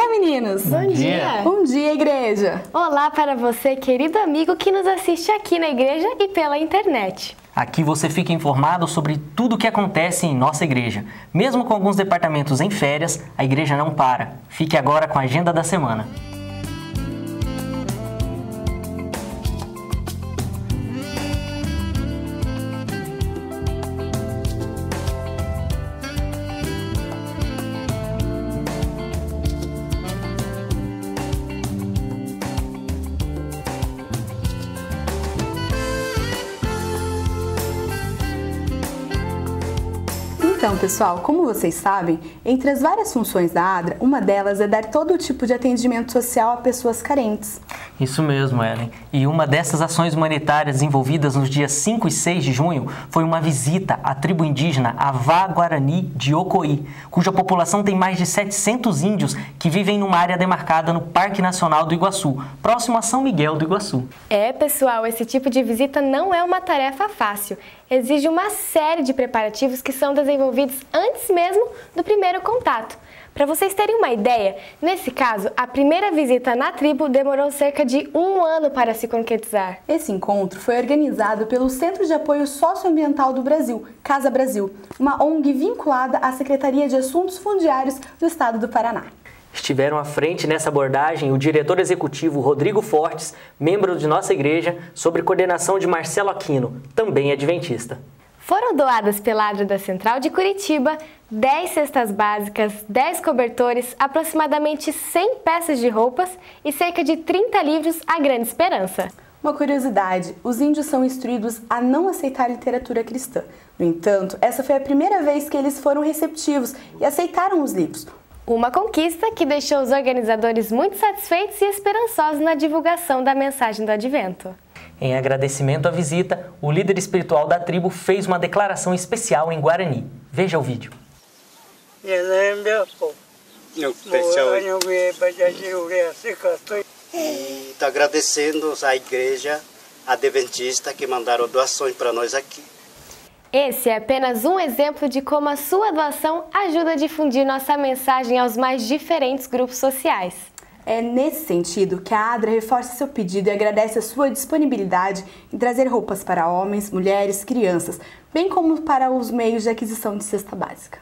meninos! Bom dia! Bom dia, igreja! Olá para você, querido amigo que nos assiste aqui na igreja e pela internet. Aqui você fica informado sobre tudo o que acontece em nossa igreja. Mesmo com alguns departamentos em férias, a igreja não para. Fique agora com a agenda da semana. Então, pessoal, como vocês sabem, entre as várias funções da ADRA, uma delas é dar todo tipo de atendimento social a pessoas carentes. Isso mesmo, Ellen. E uma dessas ações humanitárias desenvolvidas nos dias 5 e 6 de junho foi uma visita à tribo indígena Avá Guarani de Ocoí, cuja população tem mais de 700 índios que vivem numa área demarcada no Parque Nacional do Iguaçu, próximo a São Miguel do Iguaçu. Pessoal, esse tipo de visita não é uma tarefa fácil. Exige uma série de preparativos que são desenvolvidos antes mesmo do primeiro contato. Para vocês terem uma ideia, nesse caso, a primeira visita na tribo demorou cerca de 1 ano para se concretizar. Esse encontro foi organizado pelo Centro de Apoio Socioambiental do Brasil, Casa Brasil, uma ONG vinculada à Secretaria de Assuntos Fundiários do Estado do Paraná. Estiveram à frente nessa abordagem o diretor executivo Rodrigo Fortes, membro de nossa igreja, sob coordenação de Marcelo Aquino, também adventista. Foram doadas pela ADRA da Central de Curitiba 10 cestas básicas, 10 cobertores, aproximadamente 100 peças de roupas e cerca de 30 livros à Grande Esperança. Uma curiosidade, os índios são instruídos a não aceitar literatura cristã. No entanto, essa foi a primeira vez que eles foram receptivos e aceitaram os livros. Uma conquista que deixou os organizadores muito satisfeitos e esperançosos na divulgação da mensagem do Advento. Em agradecimento à visita, o líder espiritual da tribo fez uma declaração especial em Guarani. Veja o vídeo. E está agradecendo à igreja adventista que mandaram doações para nós aqui. Esse é apenas um exemplo de como a sua doação ajuda a difundir nossa mensagem aos mais diferentes grupos sociais. É nesse sentido que a ADRA reforça seu pedido e agradece a sua disponibilidade em trazer roupas para homens, mulheres, crianças, bem como para os meios de aquisição de cesta básica.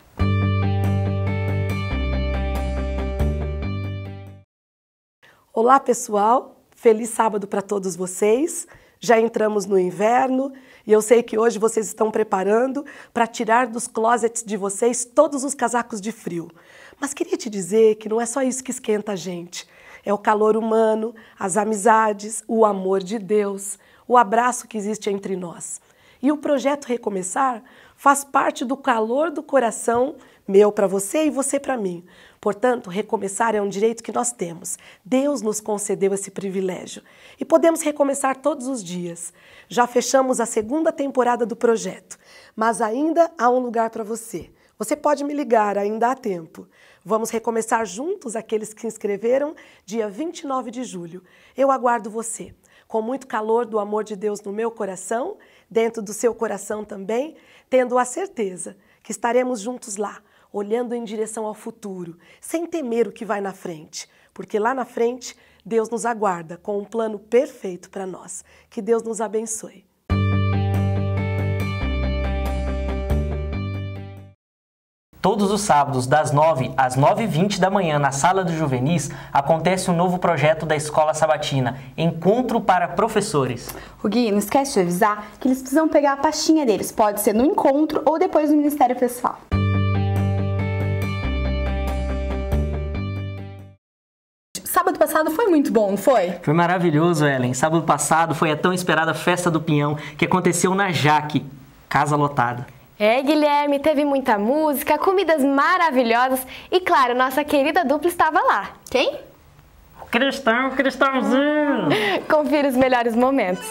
Olá, pessoal! Feliz sábado para todos vocês. Já entramos no inverno e eu sei que hoje vocês estão preparando para tirar dos closets de vocês todos os casacos de frio. Mas queria te dizer que não é só isso que esquenta a gente. É o calor humano, as amizades, o amor de Deus, o abraço que existe entre nós. E o projeto Recomeçar faz parte do calor do coração meu para você e você para mim. Portanto, recomeçar é um direito que nós temos. Deus nos concedeu esse privilégio. E podemos recomeçar todos os dias. Já fechamos a 2ª temporada do projeto, mas ainda há um lugar para você. Você pode me ligar, ainda há tempo. Vamos recomeçar juntos aqueles que se inscreveram dia 29 de julho. Eu aguardo você. Com muito calor do amor de Deus no meu coração, dentro do seu coração também, tendo a certeza que estaremos juntos lá, olhando em direção ao futuro, sem temer o que vai na frente, porque lá na frente Deus nos aguarda com um plano perfeito para nós. Que Deus nos abençoe. Todos os sábados, das 9 às 9h20 da manhã, na Sala dos Juvenis, acontece um novo projeto da Escola Sabatina, Encontro para Professores. O Gui, não esquece de avisar que eles precisam pegar a pastinha deles, pode ser no encontro ou depois no Ministério Pessoal. Sábado passado foi muito bom, não foi? Foi maravilhoso, Ellen. Sábado passado foi a tão esperada Festa do Pinhão, que aconteceu na Jaque, casa lotada. Guilherme, teve muita música, comidas maravilhosas e, claro, nossa querida dupla estava lá. Quem? Cristãozinho! Confira os melhores momentos.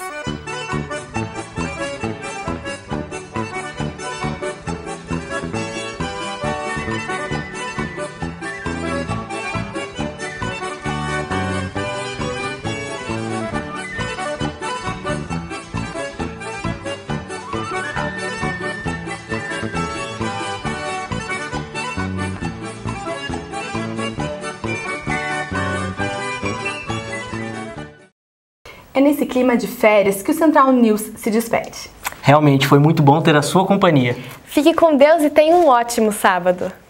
É nesse clima de férias que o Central News se despede. Realmente foi muito bom ter a sua companhia. Fique com Deus e tenha um ótimo sábado.